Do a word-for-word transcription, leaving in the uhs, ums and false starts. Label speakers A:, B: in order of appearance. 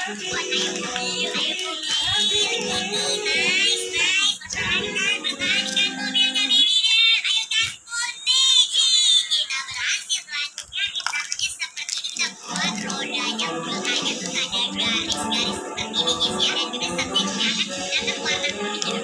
A: rodanya bulakanya tuh ada garis-garis seperti ini guys ya, dan juga subjeknya kan datang warna kuning.